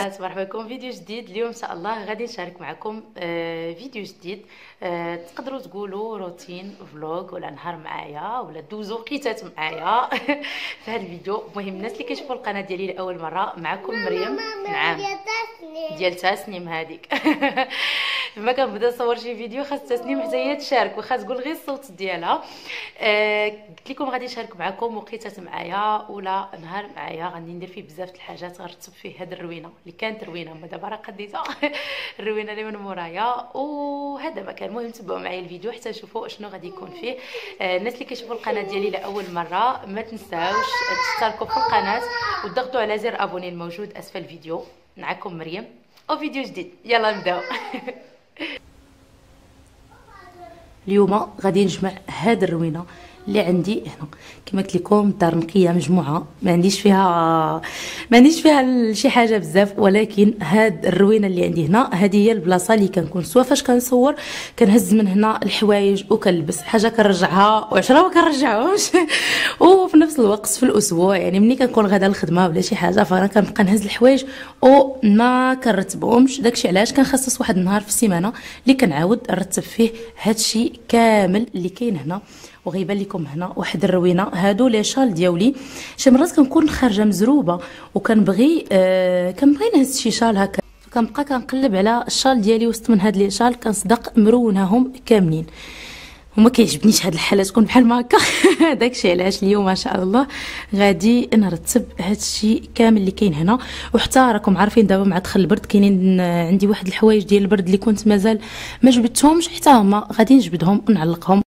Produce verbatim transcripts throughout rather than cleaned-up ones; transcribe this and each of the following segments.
البنات، مرحبا بكم فيديو جديد. اليوم ان شاء الله غادي نشارك معكم آه فيديو جديد. آه تقدروا تقولوا روتين فلوغ ولا نهار معايا ولا دوزو وقيتات معايا في هذا الفيديو. المهم الناس اللي كيشوفوا القناه ديالي لاول مره، معكم مريم. نعم ديال تسنيم هذيك لما كنبدا نصور شي فيديو خاص تسنيم حتى هي تشارك، واخا تقول غير الصوت ديالها. آه قلت لكم غادي نشارك معكم وقيتات معايا ولا نهار معايا، غادي ندير فيه بزاف د الحاجات، غنرتب فيه هاد الروينه اللي كانت روينه ما دابا راه قديتها الروينه اللي من مورايا، وهذا ما كان. المهم تبعوا معايا الفيديو حتى تشوفوا شنو غادي يكون فيه. آه الناس اللي كيشوفوا القناه ديالي لاول مره ما تنساوش تشتركوا في القناه وتضغطوا على زر ابوني الموجود اسفل الفيديو. معكم مريم وفيديو جديد، يلا نبداو. اليوم غادي نجمع هاد الروينه اللي عندي هنا. كما قلت لكم الدار نقيه مجموعه، ما عنديش فيها ما عنديش فيها شي حاجه بزاف، ولكن هاد الروينه اللي عندي هنا هذه هي البلاصه اللي كنكون سوا فاش كنصور كنهز من هنا الحوايج وكنلبس حاجه كنرجعها وعشرة ما كنرجعهمش وفي نفس الوقت في الاسبوع يعني ملي كنكون غادا الخدمه ولا شي حاجه فانا كنبقى نهز الحوايج وما كنرتبهمش. داكشي علاش كنخصص واحد النهار في السيمانه اللي كنعاود نرتب فيه هادشي كامل اللي كاين هنا. وغيبان لكم هنا واحد الروينه، هادو لي شال ديالي. شي مرات كنكون خارجه مزروبه وكنبغي آه كنبغي نهز شي شال هكا، كنبقى كنقلب على الشال ديالي وسط من هاد لي شال كنصدق مرونهم كاملين وما كيعجبنيش هاد الحاله تكون بحال ما هكا. داكشي علاش اليوم ما شاء الله غادي نرتب هادشي كامل اللي كاين هنا. وحتى راكم عارفين دابا مع دخل البرد كاينين عندي واحد الحوايج ديال البرد اللي كنت مازال ما جبدتهمش، حتى هما غادي نجبدهم ونعلقهم.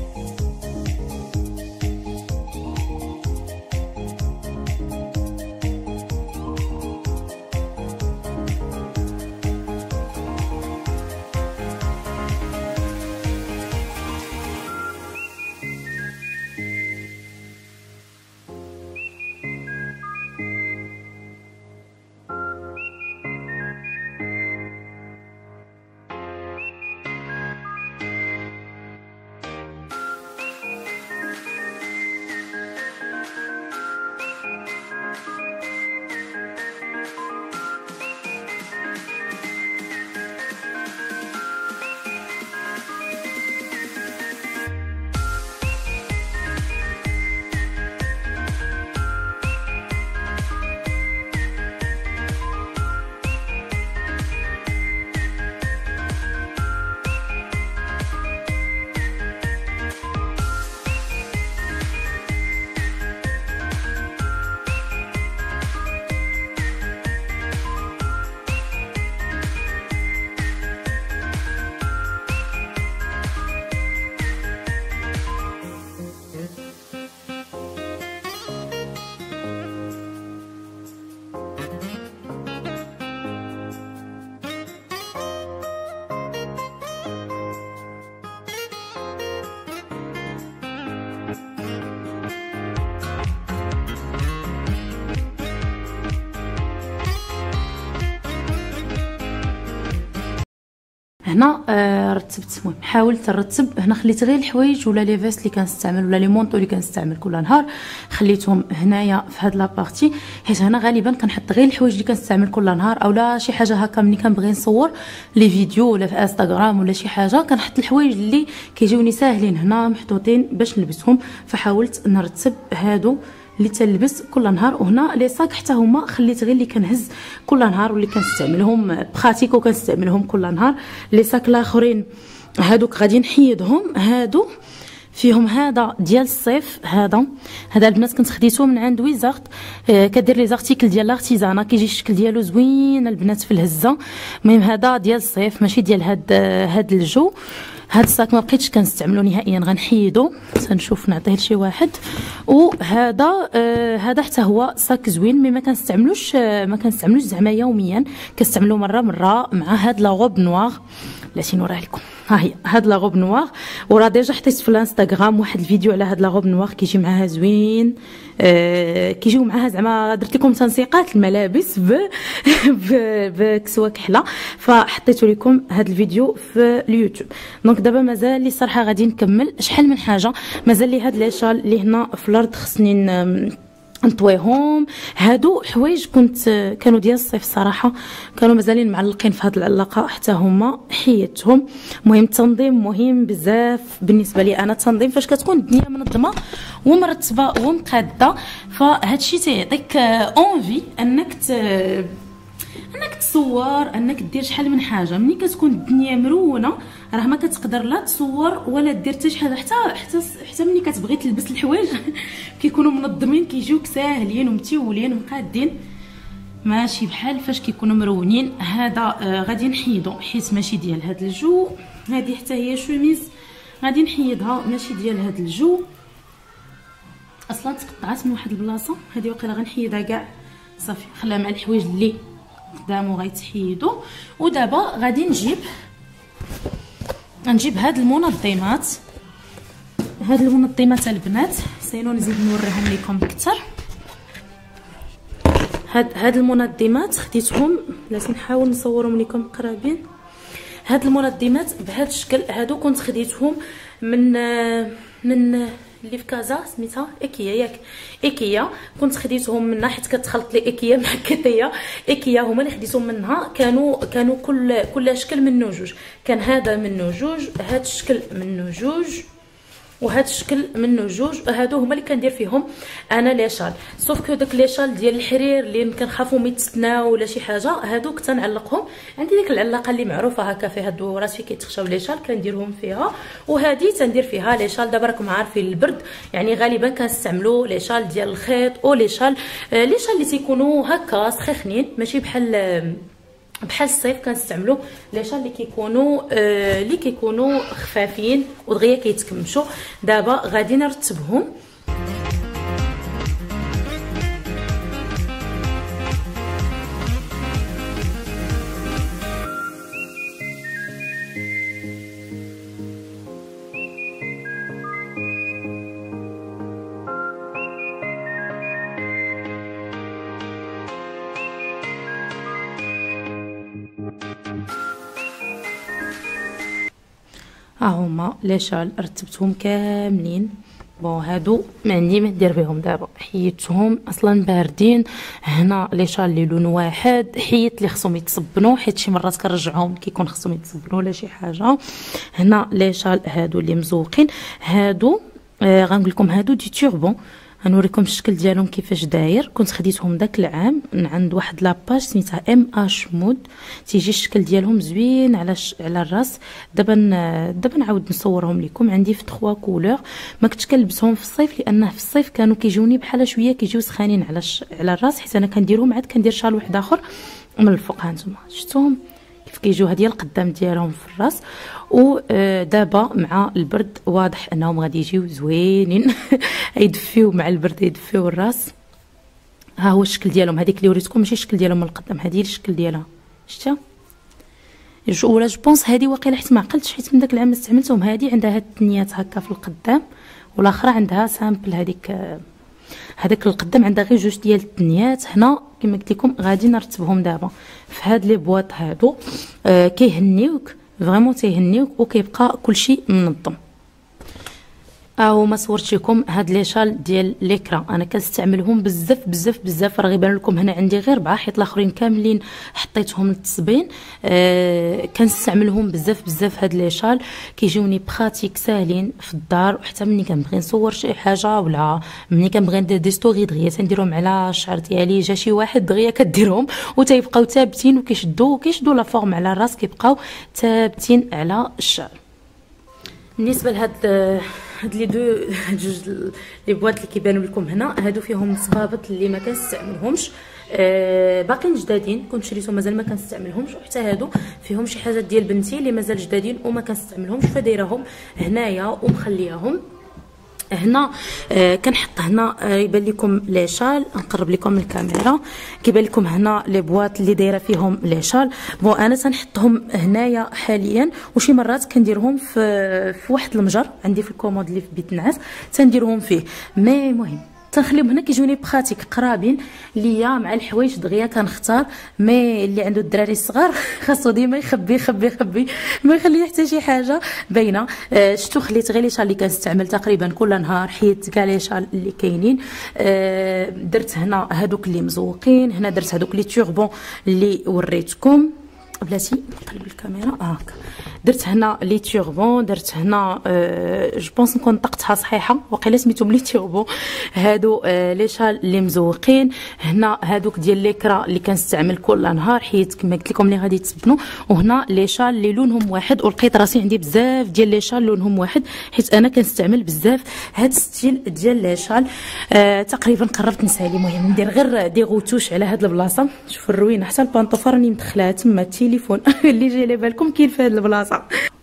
هنا آه رتبت. المهم حاولت نرتب هنا، خليت غير الحوايج ولا لي فيست اللي كنستعمل ولا لي مونطو اللي كنستعمل كل نهار خليتهم هنايا في هاد لابارتي، حيت هنا غالبا كنحط غير الحوايج اللي كنستعمل كل نهار اولا شي حاجه هكا ملي كنبغي نصور لي فيديو ولا في انستغرام ولا شي حاجه كنحط الحوايج اللي كيجيوني ساهلين هنا محطوطين باش نلبسهم. فحاولت نرتب هادو اللي تلبس كل نهار، وهنا لي صاك حتى هما خليت غير اللي كنهز كل نهار واللي كنستعملهم بخاتيك وكنستعملهم كل نهار. لي صاك الاخرين هادوك غادي نحيدهم، هادو فيهم هذا ديال الصيف، هذا هذا البنات كنت خديته من عند ويزارت، آه كدير لي زارتيكل ديال لارتيزانا، كيجي الشكل ديالو زوين البنات في الهزه. المهم هذا ديال الصيف ماشي ديال هاد آه هاد الجو. هاد الصاك ما بقيتش كنستعملو نهائيا، غنحيدو تنشوف نعطيه لشي واحد. وهذا آه هذا حتى هو صاك زوين، مي ما كنستعملوش آه ما كنستعملوش زعما يوميا، كنستعملو مره مره مع هاد لا غوب نوار. بلاتي نوريها لكم، ها هي هاد لا غوب نوار. وراه ديجا حطيت في الانستغرام واحد الفيديو على هاد لا غوب نوار كيجي معاها زوين، آه كيجيو معاها زعما درت لكم تنسيقات الملابس ب بكسوه كحله، فحطيت لكم هاد الفيديو في اليوتيوب. دونك دابا مازال لي صراحه غادي نكمل شحال من حاجه، مازال لي هاد لي شال اللي هنا في الارض خصني نطويهم. هادو حوايج كنت كانوا ديال الصيف الصراحه، كانوا مازالين معلقين في هاد العلاقه حتى هما حيدتهم. المهم التنظيم مهم بزاف بالنسبه لي انا. التنظيم فاش كتكون الدنيا منظمه ومرتبه ومقاده، فهادشي تيعطيك اونفي انك ت... انك تصور، انك دير شحال من حاجه. ملي كتكون الدنيا مرونه راه ما كتقدر لا تصور ولا دير حتى شي حاجه. حتى حتى حتى ملي كتبغي تلبس الحوايج كيكونوا منظمين، كيجيوك ساهلين ومتيولين ومقادين، ماشي بحال فاش كيكونوا مرونين. هذا آه غادي نحيدو حيت ماشي ديال هذا الجو. هذه حتى هي شوميز غادي نحيدها، ماشي ديال هذا الجو اصلا، تقطعات من واحد البلاصه. هذه واقيلا غنحيدها كاع صافي، خليها مع الحوايج اللي قدامو غيتحيدوا. ودابا غادي نجيب غنجيب هاد المنظمات. هاد المنظمات البنات سينو نزيد نوريهم لكم اكثر. هاد هاد المنظمات خديتهم، بلاتي نحاول نصورهم لكم قرابين. هاد المنظمات بهذا الشكل، هادو كنت خديتهم من من اللي في كازا سميتها ايكيا، ياك ايكيا. كنت خديتهم منها حيت كتخلط لي ايكيا مع كيتيا. ايكيا هما اللي خديتهم منها، كانوا كانوا كل كل شكل منه جوج. كان هذا منه جوج، هذا الشكل منه جوج، وهذا الشكل منه جوج. هادو هما اللي كندير فيهم انا لي شال. سوف كو داك لي شال ديال الحرير اللي كنخافوا يتسناو ولا شي حاجه، هادوك تنعلقهم. عندي ديك العلاقه اللي معروفه هكا فيها الدورات فين كيتخشاو لي شال، كنديرهم فيها. وهذه تندير فيها لي شال. دابا راكم عارفين البرد، يعني غالبا كنستعملوا لي شال ديال الخيط او لي شال لي شال اللي تيكونوا هكا سخيخنين، ماشي بحال بحال الصيف كنستعملوا لي شال اللي كيكونوا آه اللي كيكونوا خفافين ودغيا كيتكمشوا. دابا غادي نرتبهم. ها هما لي شال رتبتهم كاملين. بون هادو ما عندي ما ندير بهم دابا، حيدتهم اصلا باردين. هنا لي شال اللي لون واحد حيدت اللي خصهم يتصبنوا، حيت شي مرات كنرجعهم كيكون خصهم يتصبنوا ولا شي حاجه. هنا لي شال هادو اللي مزوقين. هادو آه غنقول لكم هادو دي توربون، غنوريكم الشكل ديالهم كيفاش داير. كنت خديتهم داك العام من عند واحد لاباج سميتها ام اش مود، تيجي الشكل ديالهم زوين على ش... على الراس. دابا دابا نعاود نصورهم لكم. عندي في ثلاثة كولور. ما كنتش كنلبسهم في الصيف لانه في الصيف كانوا كيجوني بحال شويه كيجيو سخانين على ش... على الراس، حيت انا كنديرهم عاد كندير شال واحد اخر من الفوق. ها نتوما شفتوهم كيف كيجيو هادي القدام ديالهم في الراس. ودابا مع البرد واضح انهم غادي يجيو زوينين يدفيو مع البرد، يدفيو الراس. ها هو الشكل ديالهم. هذيك اللي وريتكم ماشي الشكل ديالهم من القدام، هذه الشكل ديالها شفتها ولا جو بونس. هذه واقيلا حيت ما عقلتش، حيت من داك العام استعملتهم. هذه عندها هاد التنيات هكا في القدام، والاخرى عندها سامبل. هذيك هذاك القدام عندها غير جوج ديال التنيات. هنا كما قلت لكم غادي نرتبهم دابا في هاد لي بواط هادو. آه كيهنيوك فريمون، تيهنيوك وكيبقى كلشي منظم. او ما صورتش لكم هاد لي شال ديال ليكرا، انا كنستعملهم بزاف بزاف بزاف. راه غيبان لكم هنا عندي غير ربعه، حيت الاخرين كاملين حطيتهم للتصبين. آه كنستعملهم بزاف بزاف. هاد لي شال كيجيوني براتيك ساهلين في الدار، وحتى ملي كنبغي نصور شي حاجه ولا ملي كنبغي ندير دي ستوري دغيا تنديرهم على الشعر ديالي. جا شي واحد دغيا كديرهم وتيبقاو ثابتين وكيشدوا وكيشدوا لا فورم على الراس، كيبقاو ثابتين على الشعر. بالنسبه لهاد هاد لي دو جوج لي بواط اللي كيبانوا لكم هنا، هادو فيهم صبابط اللي ما كنستعملهمش. آه باقيين جدادين، كنت شريتهم مازال ما كنستعملهمش. وحتى هادو فيهم شي حاجات ديال بنتي اللي مازال جدادين وما كنستعملهمش، فدايرهم هنايا ومخلياهم هنا. آه كنحط هنا آه يبان لكم لي شال. نقرب لكم الكاميرا. كيبان لكم هنا لي بواط اللي دايره فيهم لي شال. بون انا تنحطهم هنايا حاليا، وشي مرات كنديرهم في في واحد المجر عندي في الكومود اللي في بيت النعاس تنديرهم فيه. مي مهم تنخليهم هنا كيجوني بخاتيك قرابين ليا مع الحوايج دغيا كنختار. مي اللي عنده الدراري الصغار خاصو ديما يخبي يخبي يخبي ما يخلي حتى شي حاجه باينه. آه شفتو خليت غير لي شال اللي كنستعمل تقريبا كل نهار، حيدت كاع لي شال اللي كاينين. آه درت هنا هادوك اللي مزوقين، هنا درت هادوك لي توربون اللي وريتكم. بلاتي نقلب الكاميرا هاكا. درت هنا لي توربون، درت هنا أه جو بونس نكون طقتها صحيحه، وقيلا سميتهم لي توربون. هادو أه لي شال اللي مزوقين. هنا هادوك ديال ليكرا اللي كنستعمل كل نهار، حيت كما قلت لكم اللي غادي تسبنوا. وهنا لي شال اللي لونهم واحد، ولقيت راسي عندي بزاف ديال لي شال لونهم واحد، حيت انا كنستعمل بزاف هاد الستيل ديال لي شال. أه تقريبا قربت نسالي. المهم ندير غير دي غوتوش على هاد البلاصه. شوفوا الروينه حتى البانطوفه راني مدخلاها تما، التليفون اللي جاي على بالكم كاين في هاد البلاصه.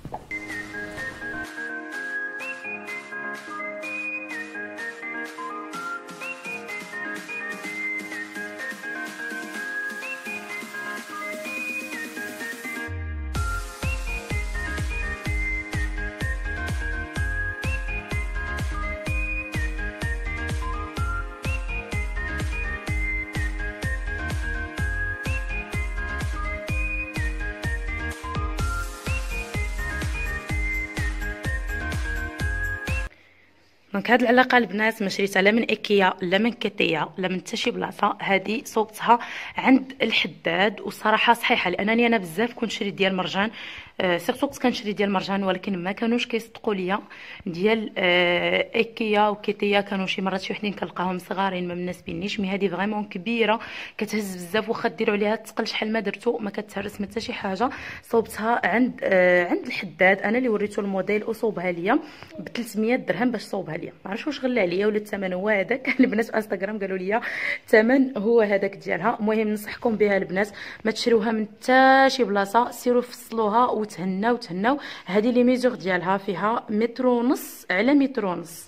دونك هاد العلاقه البنات ما شريتها لا من ايكيا لا من كيتيا لا من حتى شي بلاصه. هادي صوبتها عند الحداد، وصراحه صحيحه لانني انا بزاف كنت شريت ديال مرجان. آه سيرتو كنت كنشري ديال مرجان، ولكن ما كانوش كيصدقوا ليا. ديال آه ايكيا وكيتيا كانوا شي مرات شي وحدين كنلقاهم صغارين ما مناسبينيش. مي هادي فريمون كبيره كتهز بزاف، واخا ديروا عليها الثقل شحال ما درتو ما كتهرس ما حتى شي حاجه. صوبتها عند آه عند الحداد، انا اللي وريته الموديل وصوبها ليا ب ثلاثمية درهم باش صوبها ليا. ما عرفتش واش غلى عليا ولا الثمن هو هذاك. البنات في انستغرام قالوا لي الثمن هو هذاك ديالها. المهم ننصحكم بها البنات، ما تشريوها من حتى شي بلاصه، سيروا فصلوها وتهناو تهناو. هذه لي ميزور ديالها فيها متر ونص على متر ونص،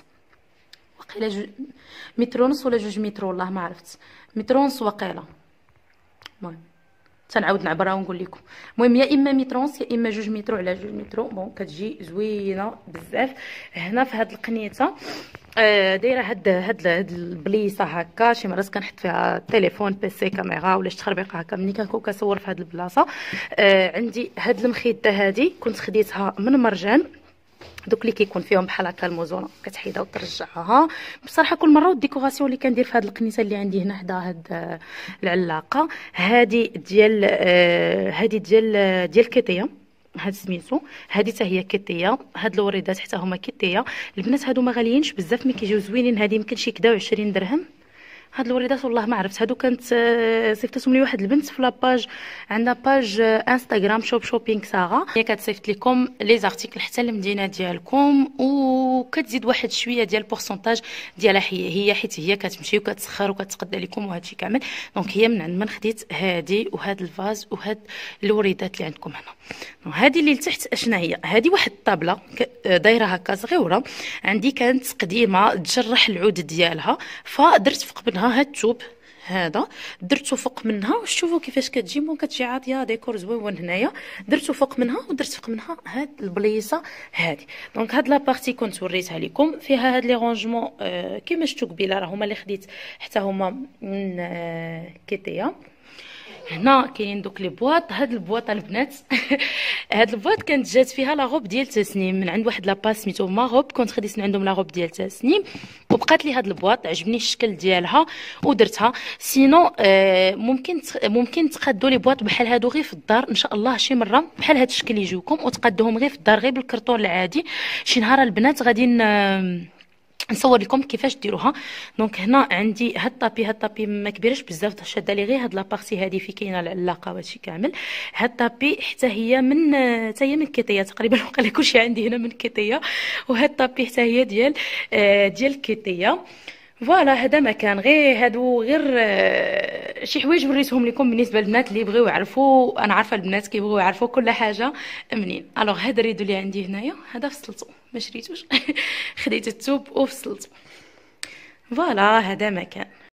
وقيله جو... متر ونص ولا جوج متر والله ما عرفت، متر ونص وقيله. المهم تنعاود نعبرها ونقول لكم. المهم يا اما متر ونص يا اما جوج متر على جوج متر. بون كتجي زوينه بزاف. هنا في هاد القنيته آه دايره هاد هاد هاد البليصه هكا. شي مرات كنحط فيها التليفون بيسي كاميرا ولا شي تخربيقه هكا ملي كنكون كنصور في هاد البلاصه. آه عندي هاد المخيده هادي كنت خديتها من مرجان، دوك اللي كيكون فيهم بحال هكا الموزونه كتحيدها وترجعها. بصراحه كل مره والديكوراسيون اللي كندير في هذه القنيصه اللي عندي هنا حدا هاد العلاقه هذه ديال هذه ديال ديال كيتيا، هاد سميتو هذه حتى هي كيتيا. هاد الوريدات حتى هما كيتيا. البنات هادو ما غاليينش بزاف مي كيجيو زوينين. هذه يمكن شي كدا عشرين درهم. هاد الوريدات والله ما عرفت. هادو كانت صيفطتهم لي واحد البنت في لاباج، عندها باج انستغرام شوب شوبينغ ساغا، هي كتصيفط لكم لي زارتيكل حتى المدينه ديالكم، وكتزيد واحد شويه ديال البورسونتاج ديالها هي هي حيت هي كتمشي وكتسخر وكتقدا لكم وهادشي كامل. دونك هي من عند من خديت هادي وهاد الفاز وهاد الوريدات اللي عندكم هنا. هادي اللي لتحت اشنا هي؟ هادي واحد الطابله دايره هكا صغيره عندي، كانت قديمه تجرح العود ديالها، فدرت فوق منها هاد الثوب هذا، درتو فوق منها وشوفوا كيفاش كتجي. مون كتجي عاطيه ديكور زوين هنايا. درتو فوق منها ودرت فوق منها هاد البليصه هادي. دونك هاد لابارتي كنت وريتها لكم فيها هاد لي رونجمون آه كيما شفتوا قبيله، راه هما اللي خديت حتى هما من آه كيتيا. هنا كاينين دوك لي بواط. هاد البواط البنات هاد البواط كانت جات فيها لا روب ديال تسنيم من عند واحد لاباس سميتو ماروب، كنت خديت من عندهم لا روب ديال تسنيم وبقات لي هاد البواط. عجبني الشكل ديالها ودرتها. سينو آه ممكن ممكن تقادوا لي بواط بحال هادو غير في الدار ان شاء الله شي مره بحال هاد الشكل يجيوكم، وتقادوهم غير في الدار غير بالكرتون العادي. شي نهار البنات غادي نصور لكم كيفاش ديروها. دونك هنا عندي هاد الطابي. هاد الطابي ما كبيرش بزاف، شاده لي غير هاد لابارتي هادي في كاينه العلاقه وهادشي كامل. هاد الطابي حتى هي من حتى هي من كيتيا تقريبا، وقال كلشي عندي هنا من كيتيا. وهاد الطابي حتى هي ديال آه ديال كيتيا. فوالا هذا ما كان غير هادو غير آه شي حوايج وريتهم لكم بالنسبه للبنات اللي بغيو يعرفوا. انا عارفه البنات كيبغيو يعرفوا كل حاجه منين. الوغ هذا الريدو اللي عندي هنايا هذا فصلته ما شريتوش خديت الثوب وفصلته. فوالا هذا ما كان.